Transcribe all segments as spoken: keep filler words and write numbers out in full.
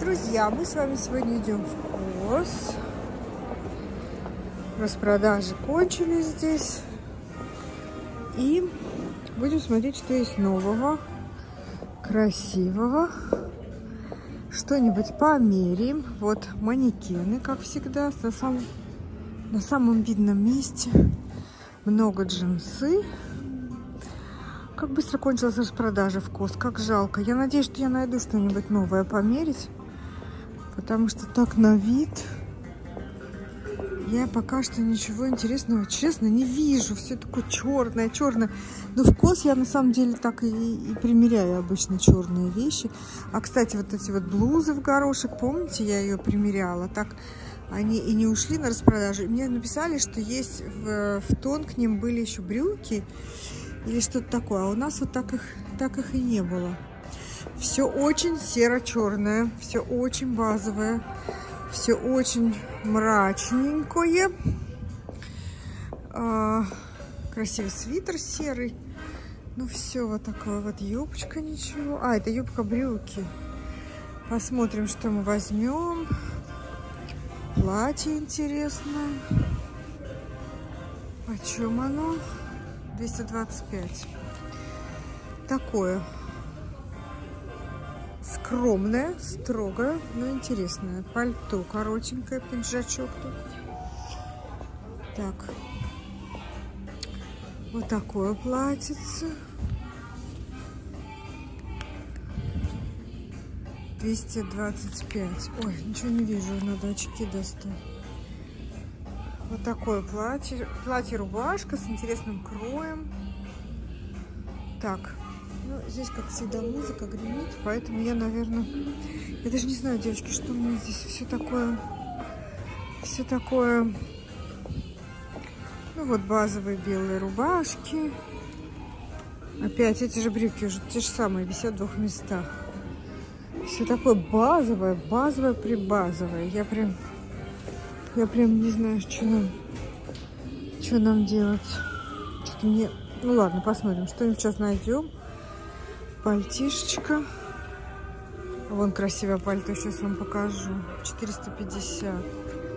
Друзья, мы с вами сегодня идем в КОС. Распродажи кончились здесь. И будем смотреть, что есть нового, красивого. Что-нибудь померяем. Вот манекены, как всегда, на самом, на самом видном месте. Много джинсы. Как быстро кончилась распродажа в КОС, как жалко. Я надеюсь, что я найду что-нибудь новое померить. Потому что так на вид я пока что ничего интересного, честно, не вижу. Все такое черное, черное. Но в КОС я на самом деле так и, и примеряю обычно черные вещи. А, кстати, вот эти вот блузы в горошек, помните, я ее примеряла. Так они и не ушли на распродажу. И мне написали, что есть в, в тон к ним были еще брюки или что-то такое. А у нас вот так их, так их и не было. Все очень серо-черное, все очень базовое, все очень мрачненькое. А, красивый свитер серый. Ну все, вот такое вот юбочка, ничего. А, это юбка-брюки. Посмотрим, что мы возьмем. Платье интересное. Почем оно? двести двадцать пять. Такое. Скромное, строгое, но интересное. Пальто коротенькое, пиджачок тут. Так. Вот такое платьице. двести двадцать пять. Ой, ничего не вижу, надо очки достать. Вот такое платье. Платье-рубашка с интересным кроем. Так. Ну, здесь, как всегда, музыка гремит, поэтому я, наверное... Я даже не знаю, девочки, что у меня здесь все такое... Все такое... Ну, вот базовые белые рубашки. Опять эти же брюки, уже те же самые, висят в двух местах. Все такое базовое, базовое, прибазовое. Я прям... Я прям не знаю, что нам... Что нам делать. Что-то мне... Ну, ладно, посмотрим, что-нибудь сейчас найдем. Пальтишечка. Вон красивое пальто, сейчас вам покажу. четыреста пятьдесят.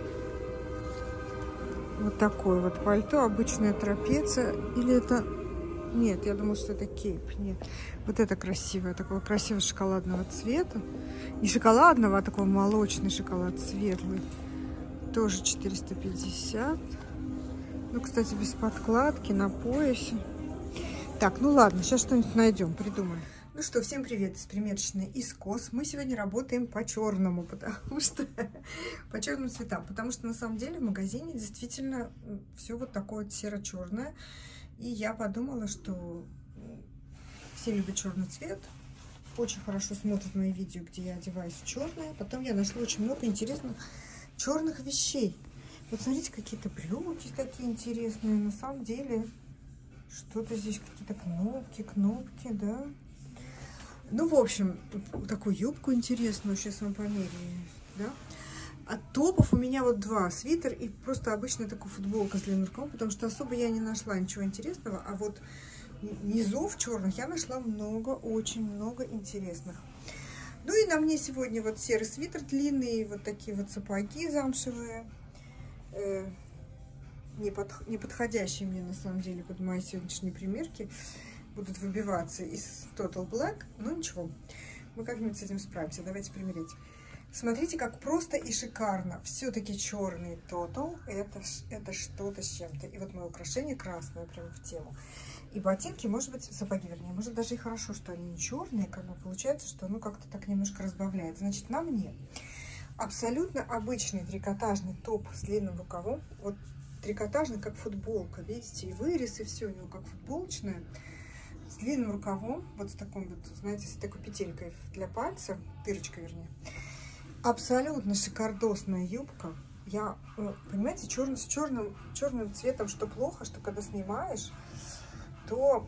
Вот такое вот пальто. Обычная трапеция. Или это... Нет, я думала, что это кейп. Нет. Вот это красивое. Такого красивого шоколадного цвета. Не шоколадного, а такого молочный шоколад светлый. Тоже четыреста пятьдесят. Ну, кстати, без подкладки, на поясе. Так, ну ладно, сейчас что-нибудь найдем, придумаем. Ну что, всем привет из примерочной из КОС. Мы сегодня работаем по черному, потому что по черным цветам, потому что на самом деле в магазине действительно все вот такое вот серо-черное. И я подумала, что все любят черный цвет, очень хорошо смотрят мои видео, где я одеваюсь в черное. Потом я нашла очень много интересных черных вещей. Вот смотрите, какие-то брюки такие интересные. На самом деле что-то здесь, какие-то кнопки, кнопки, да. Ну, в общем, такую юбку интересную сейчас вам померяю, да. От топов у меня вот два. Свитер и просто обычная такая футболка с длинным рукавом, потому что особо я не нашла ничего интересного. А вот низов черных я нашла много, очень много интересных. Ну и на мне сегодня вот серый свитер длинный, вот такие вот сапоги замшевые. Э, не, под, не подходящие мне на самом деле под мои сегодняшние примерки. Будут выбиваться из Total Black, но ничего, мы как-нибудь с этим справимся. Давайте примерять. Смотрите, как просто и шикарно. Все-таки черный Total, это, это что-то с чем-то. И вот мое украшение красное, прям в тему. И ботинки, может быть, сапоги, вернее, может даже и хорошо, что они не черные, как бы получается, что оно как-то так немножко разбавляет. Значит, на мне абсолютно обычный трикотажный топ с длинным рукавом. Вот трикотажный, как футболка, видите, и вырез, и все у него как футболочное. С длинным рукавом, вот с такой вот, знаете, с такой петелькой для пальца, дырочкой, вернее. Абсолютно шикардосная юбка. Я, понимаете, черный, с черным, черным цветом, что плохо, что когда снимаешь, то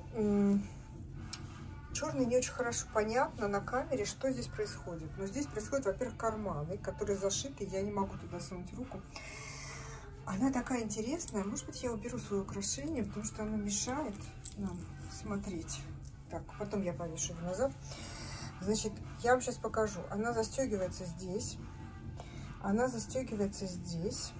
черный не очень хорошо понятно на камере, что здесь происходит. Но здесь происходит, во-первых, карманы, которые зашиты, я не могу туда сунуть руку. Она такая интересная. Может быть, я уберу свое украшение, потому что оно мешает нам смотреть. Так, потом я повешу его назад. Значит, я вам сейчас покажу. Она застегивается здесь. Она застегивается здесь.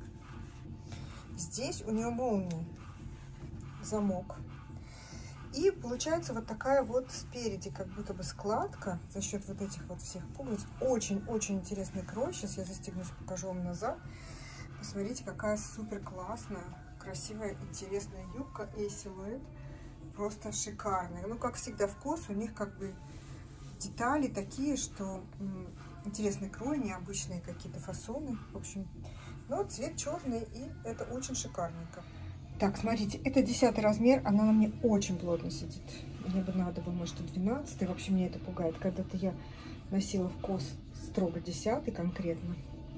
Здесь у нее молния, замок. И получается вот такая вот спереди, как будто бы складка за счет вот этих вот всех пуговиц. Очень-очень интересный крой. Сейчас я застегнусь, покажу вам назад. Посмотрите, какая супер классная, красивая, интересная юбка и силуэт. Просто шикарная. Ну, как всегда, вкус у них как бы детали такие, что интересный крой, необычные какие-то фасоны. В общем, но цвет черный, и это очень шикарненько. Так, смотрите, это десятый размер, она на мне очень плотно сидит. Мне бы надо бы, может, и двенадцатый. Вообще, меня это пугает. Когда-то я носила в кос строго десятый конкретно.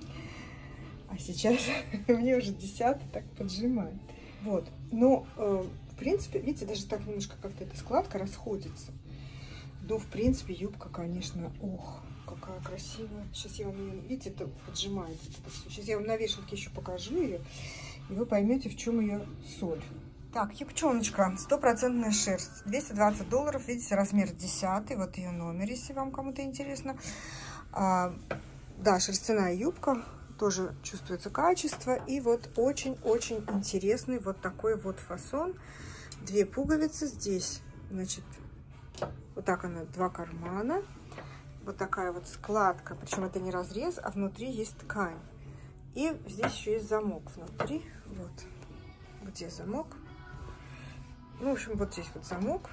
А сейчас мне уже десятый так поджимает. Вот, но, э, в принципе, видите, даже так немножко как-то эта складка расходится. Но, в принципе, юбка, конечно, ох, какая красивая. Сейчас я вам ее, видите, это поджимает. Это все. Сейчас я вам на вешалке еще покажу ее, и вы поймете, в чем ее соль. Так, юбчоночка, стопроцентная шерсть, двести двадцать долларов, видите, размер десятый, вот ее номер, если вам кому-то интересно. А, да, шерстяная юбка, тоже чувствуется качество, и вот очень-очень интересный вот такой вот фасон. Две пуговицы здесь, значит, вот так она, два кармана, вот такая вот складка, причем это не разрез, а внутри есть ткань. И здесь еще есть замок внутри, вот, где замок. Ну, в общем, вот здесь вот замок.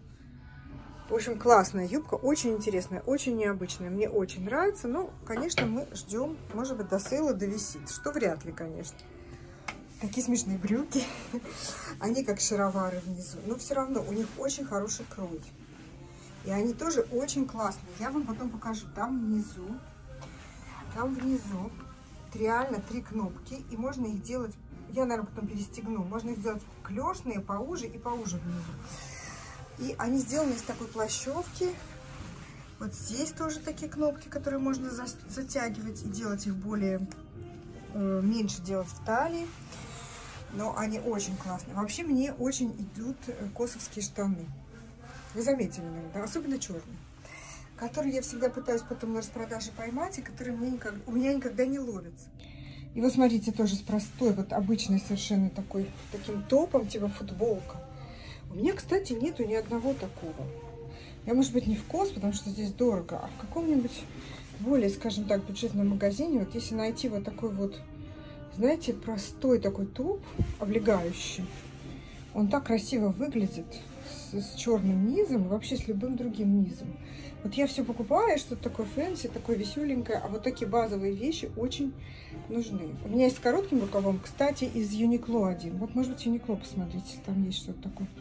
В общем, классная юбка, очень интересная, очень необычная. Мне очень нравится, но, конечно, мы ждем, может быть, до сейла довисит, что вряд ли, конечно. Такие смешные брюки, они как шаровары внизу, но все равно у них очень хороший крой. И они тоже очень классные. Я вам потом покажу. Там внизу, там внизу реально три кнопки, и можно их делать, я, наверное, потом перестегну, можно их сделать клешные, поуже и поуже внизу. И они сделаны из такой плащевки. Вот здесь тоже такие кнопки, которые можно за затягивать и делать их более, э, меньше делать в талии. Но они очень классные. Вообще мне очень идут косовские штаны. Вы заметили, наверное, да? Особенно черные. Которые я всегда пытаюсь потом на распродаже поймать, и которые мне никогда, у меня никогда не ловятся. И вот смотрите, тоже с простой, вот обычной совершенно такой, таким топом, типа футболка. У меня, кстати, нету ни одного такого. Я, может быть, не в Кос, потому что здесь дорого, а в каком-нибудь более, скажем так, бюджетном магазине, вот если найти вот такой вот, знаете, простой такой топ, облегающий, он так красиво выглядит с, с черным низом и вообще с любым другим низом. Вот я все покупаю, что-то такое фэнси, такое веселенькое, а вот такие базовые вещи очень нужны. У меня есть с коротким рукавом, кстати, из Юникло один. Вот, может быть, Юникло, посмотрите, там есть что-то такое.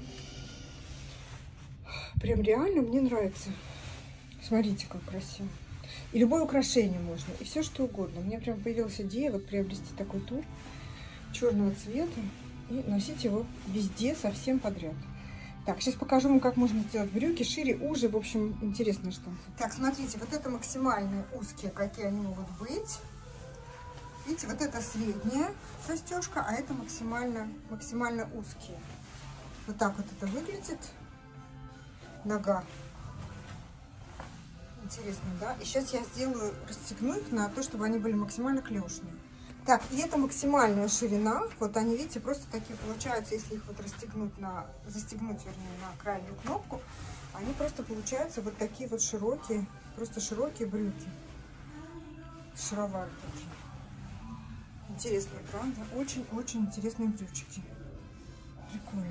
Прям реально мне нравится. Смотрите, как красиво. И любое украшение можно, и все что угодно. У меня прям появилась идея вот приобрести такой тур черного цвета и носить его везде совсем подряд. Так, сейчас покажу вам, как можно сделать брюки шире, уже, в общем, интересная штука. Так, смотрите, вот это максимальные узкие, какие они могут быть. Видите, вот это средняя застежка, а это максимально, максимально узкие. Вот так вот это выглядит. Нога. Интересно, да? И сейчас я сделаю, расстегну их на то, чтобы они были максимально клешные. Так, и это максимальная ширина. Вот они, видите, просто такие получаются, если их вот расстегнуть на, застегнуть, вернее, на крайнюю кнопку, они просто получаются вот такие вот широкие, просто широкие брюки. Шаровары такие. Интересные, правда? Очень-очень интересные брючки. Прикольно.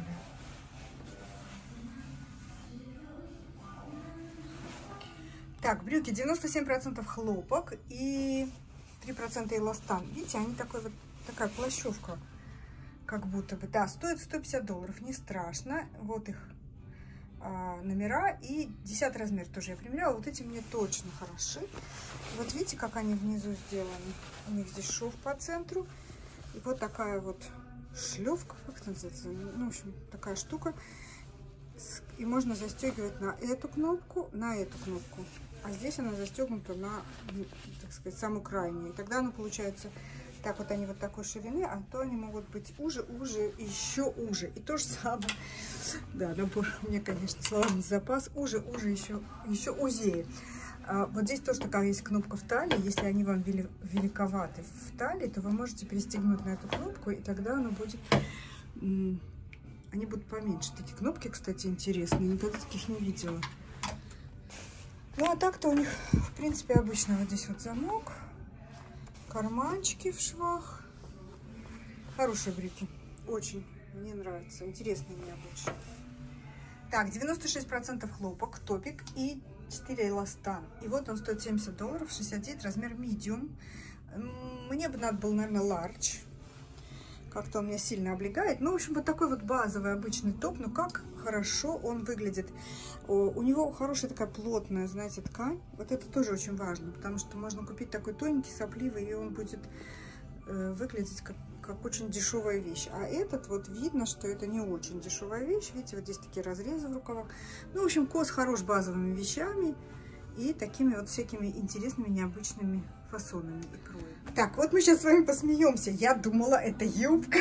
Так, брюки девяносто семь процентов хлопок и три процента эластан. Видите, они такой вот, такая плащевка, как будто бы. Да, стоит сто пятьдесят долларов, не страшно. Вот их а, номера и десятый размер тоже я примеряла. Вот эти мне точно хороши. Вот видите, как они внизу сделаны. У них здесь шов по центру. И вот такая вот шлевка, как это называется? Ну, в общем, такая штука. И можно застегивать на эту кнопку, на эту кнопку. А здесь она застегнута на, так сказать, самую крайнюю. И тогда она получается так вот они вот такой ширины, а то они могут быть уже, уже, еще уже. И то же самое. Да, набор у меня, конечно, словарный запас. Уже, уже, еще, еще узее. А вот здесь тоже такая есть кнопка в талии. Если они вам вели, великоваты в талии, то вы можете перестегнуть на эту кнопку, и тогда она будет... Они будут поменьше. Такие кнопки, кстати, интересные. Никогда таких не видела. Ну, а так-то у них, в принципе, обычно вот здесь вот замок. Карманчики в швах. Хорошие брюки. Очень мне нравятся. Интересные, необычные. Так, девяносто шесть процентов хлопок, топик и четыре эластан. И вот он стоит семьдесят долларов, шестьдесят девять, размер medium. Мне бы надо было, наверное, large. Как-то он меня сильно облегает. Ну, в общем, вот такой вот базовый обычный топ. Но как хорошо он выглядит. У него хорошая такая плотная, знаете, ткань. Вот это тоже очень важно, потому что можно купить такой тоненький, сопливый, и он будет э, выглядеть как, как очень дешевая вещь. А этот вот видно, что это не очень дешевая вещь. Видите, вот здесь такие разрезы в рукавах. Ну, в общем, Кос хорош базовыми вещами и такими вот всякими интересными, необычными фасонами и кроем. Так, вот мы сейчас с вами посмеемся. Я думала, это юбка.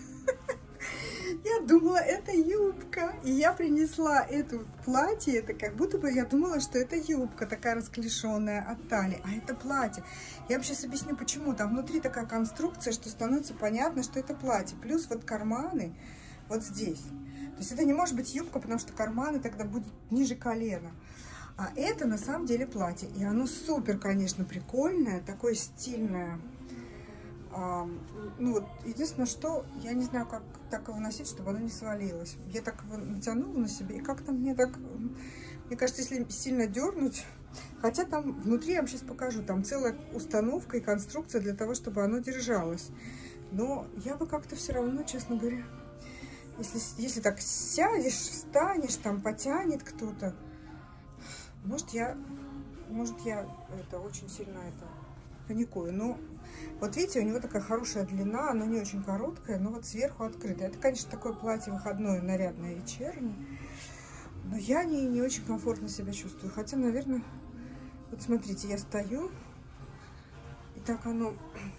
Я думала, это юбка. И я принесла это платье. Это как будто бы я думала, что это юбка такая расклешенная от талии. А это платье. Я вам сейчас объясню, почему. Там внутри такая конструкция, что становится понятно, что это платье. Плюс вот карманы вот здесь. То есть это не может быть юбка, потому что карманы тогда будут ниже колена. А это на самом деле платье. И оно супер, конечно, прикольное. Такое стильное. А, ну вот, единственное, что я не знаю, как так его носить, чтобы оно не свалилось. Я так его натянула на себе, и как-то мне так, мне кажется, если сильно дернуть, хотя там внутри, я вам сейчас покажу, там целая установка и конструкция для того, чтобы оно держалось. Но я бы как-то все равно, честно говоря, если, если так сядешь, встанешь, там потянет кто-то, может я, может я это очень сильно это паникую, но вот видите, у него такая хорошая длина, оно не очень короткое, но вот сверху открытое. Это, конечно, такое платье выходное, нарядное, вечернее, но я не, не очень комфортно себя чувствую. Хотя, наверное, вот смотрите, я стою, и так оно,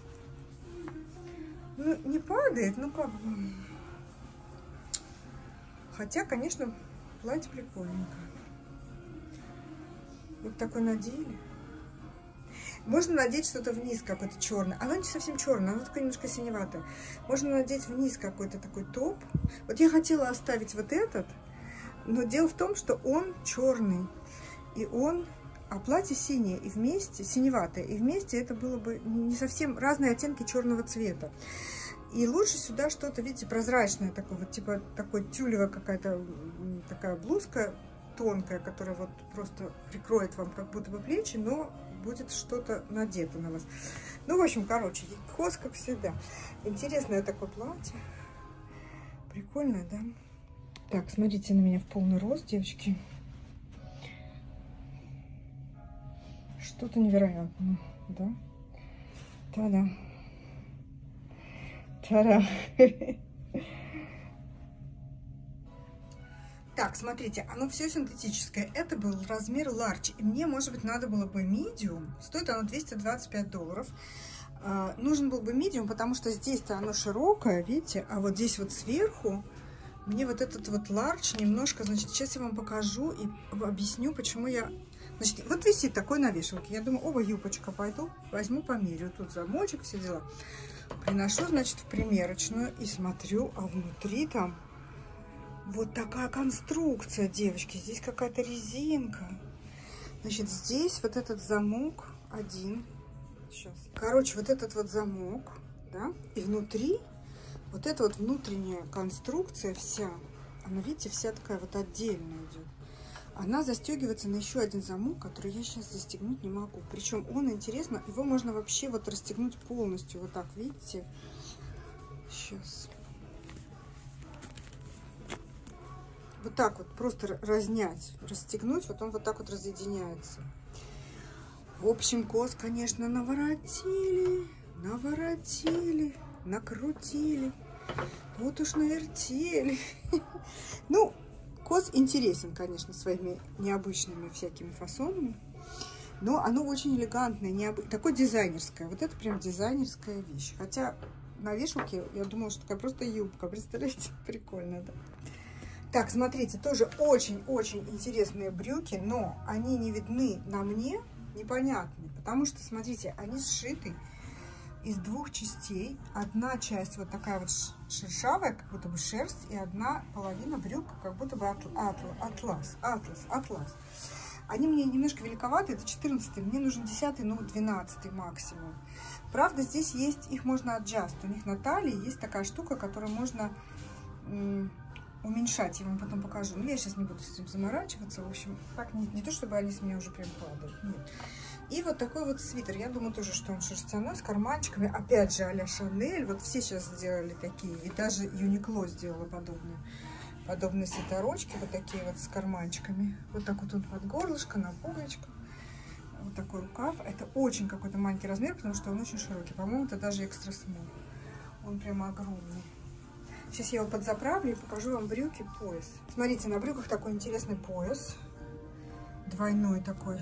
ну, не падает, ну как бы. Хотя, конечно, платье прикольненькое. Вот такой надели. Можно надеть что-то вниз, какое-то черное. Оно не совсем черное, оно такое немножко синеватое. Можно надеть вниз какой-то такой топ. Вот я хотела оставить вот этот, но дело в том, что он черный. И он, а платье синее и вместе, синеватое, и вместе это было бы не совсем разные оттенки черного цвета. И лучше сюда что-то, видите, прозрачное, такое вот, типа такой тюлевая какая-то такая блузка тонкая, которая вот просто прикроет вам как будто бы плечи, но будет что-то надето на вас. Ну, в общем, короче, Кос, как всегда. Интересное такое платье. Прикольное, да? Так, смотрите на меня в полный рост, девочки. Что-то невероятное, да? Та-да. Та-да. Так, смотрите, оно все синтетическое. Это был размер large. И мне, может быть, надо было бы medium. Стоит оно двести двадцать пять долларов. А, нужен был бы medium, потому что здесь-то оно широкое, видите? А вот здесь вот сверху мне вот этот вот large немножко... Значит, сейчас я вам покажу и объясню, почему я... Значит, вот висит такой на вешалке. Я думаю, оба, юбочка, пойду, возьму, померю. Тут замочек, все дела. Приношу, значит, в примерочную и смотрю, а внутри там... Вот такая конструкция, девочки. Здесь какая-то резинка. Значит, здесь вот этот замок один. Сейчас. Короче, вот этот вот замок, да, и внутри вот эта вот внутренняя конструкция вся, она, видите, вся такая вот отдельная идет. Она застегивается на еще один замок, который я сейчас застегнуть не могу. Причем он, интересно, его можно вообще вот расстегнуть полностью. Вот так, видите? Сейчас. Вот так вот просто разнять, расстегнуть, вот он вот так вот разъединяется. В общем, Кос, конечно, наворотили, наворотили, накрутили, вот уж навертели. Ну, Кос интересен, конечно, своими необычными всякими фасонами. Но оно очень элегантное, необы... такое дизайнерское. Вот это прям дизайнерская вещь. Хотя на вешалке я думала, что такая просто юбка. Представляете? Прикольно, да? Так, смотрите, тоже очень-очень интересные брюки, но они не видны на мне, непонятны. Потому что, смотрите, они сшиты из двух частей. Одна часть вот такая вот шершавая, как будто бы шерсть, и одна половина брюк, как будто бы атл, атл, атлас, атлас, атлас. Они мне немножко великоваты, это четырнадцатый, мне нужен десятый, ну двенадцатый максимум. Правда, здесь есть, их можно adjust, у них на талии есть такая штука, которую можно уменьшать, я вам потом покажу. Но я сейчас не буду с этим заморачиваться, в общем, так не, не то, чтобы они с меня уже прям падают, нет. И вот такой вот свитер, я думаю тоже, что он шерстяной, с карманчиками, опять же а-ля Шанель, вот все сейчас сделали такие, и даже Юникло сделала подобные. Подобные свитерочки, вот такие вот с карманчиками. Вот так вот он под горлышко, на пуговичку. Вот такой рукав. Это очень какой-то маленький размер, потому что он очень широкий. По-моему, это даже экстра смол. Он прямо огромный. Сейчас я его подзаправлю и покажу вам брюки, пояс. Смотрите, на брюках такой интересный пояс. Двойной такой.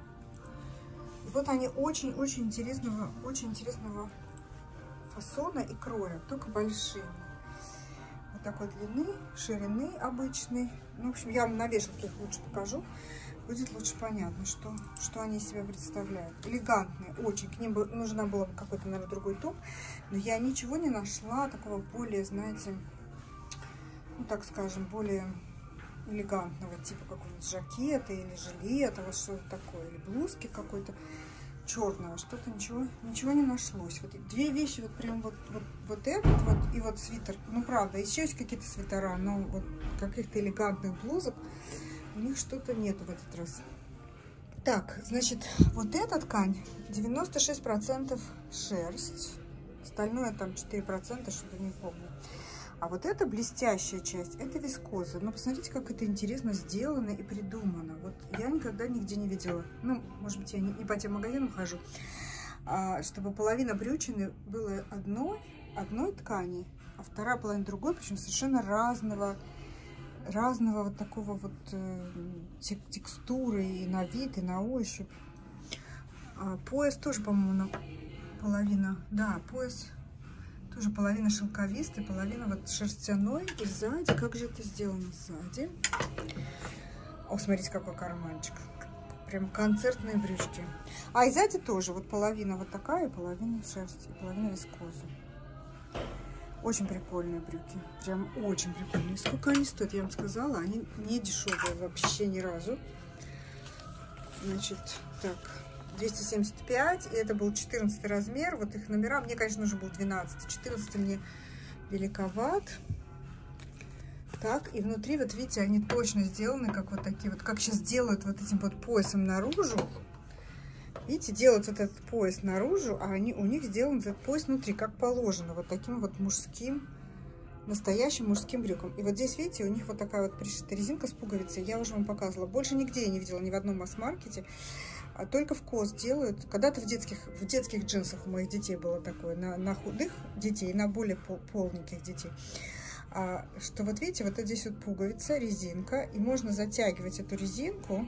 И вот они очень-очень интересного, очень интересного фасона и кроя, только большие. Вот такой длины, ширины обычной. Ну, в общем, я вам на вешалке их лучше покажу. Будет лучше понятно, что, что они из себя представляют. Элегантные, очень. К ним бы, нужна была бы какой-то, наверное, другой топ. Но я ничего не нашла такого более, знаете, ну, так скажем, более элегантного типа какого-нибудь жакета или жилета, вот что-то такое. Или блузки какой-то черного, что-то ничего, ничего не нашлось. Вот две вещи, вот прям вот, вот, вот этот вот и вот свитер. Ну, правда, еще есть какие-то свитера, но вот каких-то элегантных блузок у них что-то нету в этот раз. Так, значит, вот эта ткань девяносто шесть процентов шерсть, остальное там четыре процента, что-то не помню. А вот эта блестящая часть, это вискоза. Ну, посмотрите, как это интересно сделано и придумано. Вот я никогда нигде не видела. Ну, может быть, я не, не по тем магазинам хожу. А, чтобы половина брючины была одной, одной ткани, а вторая половина другой, причем совершенно разного, разного вот такого вот э, текстуры и на вид, и на ощупь. А, пояс тоже, по-моему, половина. Да, пояс... Тоже половина шелковистой, половина вот шерстяной. И сзади, как же это сделано сзади? О, смотрите, какой карманчик. Прям концертные брючки. А и сзади тоже вот половина вот такая, половина шерсти, половина вискозы. Очень прикольные брюки. Прям очень прикольные. Сколько они стоят, я вам сказала. Они не дешевые вообще ни разу. Значит, так... двести семьдесят пять, и это был четырнадцатый размер. Вот их номера, мне, конечно, нужен был двенадцатый. четырнадцатый мне великоват. Так, и внутри, вот видите, они точно сделаны, как вот такие вот, как сейчас делают вот этим вот поясом наружу. Видите, делают вот этот пояс наружу, а они, у них сделан этот пояс внутри, как положено, вот таким вот мужским, настоящим мужским брюком. И вот здесь, видите, у них вот такая вот пришита резинка с пуговицей. Я уже вам показывала. Больше нигде я не видела, ни в одном масс-маркете. А только в КОС делают. Когда-то в детских, в детских джинсах у моих детей было такое, на, на худых детей, на более пол, полненьких детей. А, что вот видите, вот здесь вот пуговица, резинка, и можно затягивать эту резинку.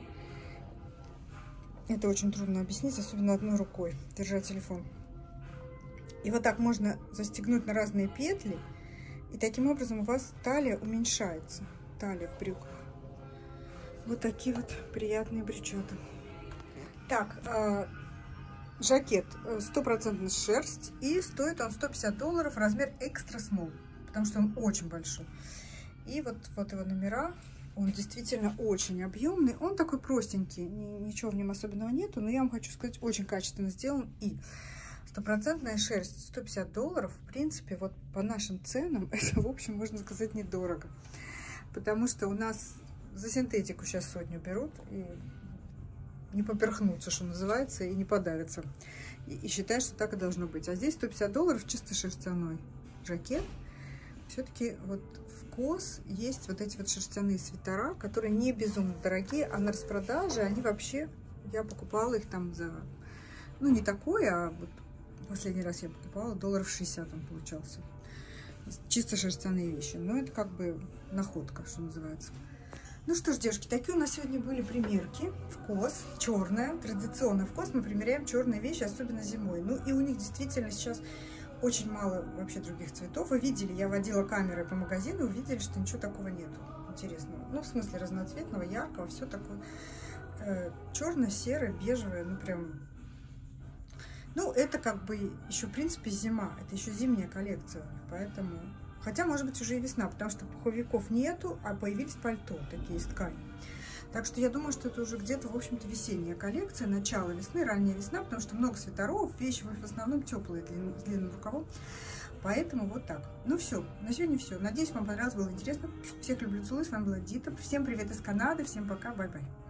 Это очень трудно объяснить, особенно одной рукой, держа телефон. И вот так можно застегнуть на разные петли, и таким образом у вас талия уменьшается, талия в брюках. Вот такие вот приятные брючата. Так, э, жакет стопроцентная шерсть, и стоит он сто пятьдесят долларов, размер экстра смол, потому что он очень большой. И вот, вот его номера, он действительно очень объемный, он такой простенький, ничего в нем особенного нету, но я вам хочу сказать, очень качественно сделан. И стопроцентная шерсть сто пятьдесят долларов, в принципе, вот по нашим ценам, это, в общем, можно сказать, недорого, потому что у нас за синтетику сейчас сотню берут, и не поперхнуться, что называется, и не подавиться. И, и считаю, что так и должно быть. А здесь сто пятьдесят долларов чисто шерстяной жакет. Все-таки вот в КОС есть вот эти вот шерстяные свитера, которые не безумно дорогие, а на распродаже они вообще, я покупала их там за, ну не такое, а вот последний раз я покупала, долларов шестьдесят он получался. Чисто шерстяные вещи. Но это как бы находка, что называется. Ну что ж, девушки, такие у нас сегодня были примерки в КОС. Черная, традиционно в КОС мы примеряем черные вещи, особенно зимой. Ну и у них действительно сейчас очень мало вообще других цветов. Вы видели, я водила камерой по магазину, увидели, что ничего такого нету интересного. Ну, в смысле разноцветного, яркого, все такое. Э, черное, серое, бежевое, ну прям... Ну, это как бы еще, в принципе, зима. Это еще зимняя коллекция, поэтому... Хотя, может быть, уже и весна, потому что пуховиков нету, а появились пальто, такие из ткани. Так что я думаю, что это уже где-то, в общем-то, весенняя коллекция, начало весны, ранняя весна, потому что много свитеров, вещи в основном теплые, длин, с длинным рукавом. Поэтому вот так. Ну все, на сегодня все. Надеюсь, вам понравилось, было интересно. Всех люблю, целую. С вами была Дита. Всем привет из Канады, всем пока, бай-бай.